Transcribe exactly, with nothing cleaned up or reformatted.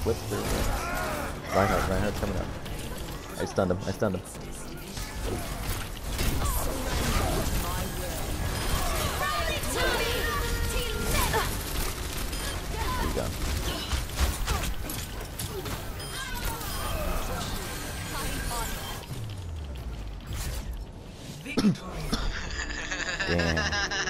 whip through. Reinhardt, Reinhardt's coming up. I stunned him, I stunned him. There you go. Damn.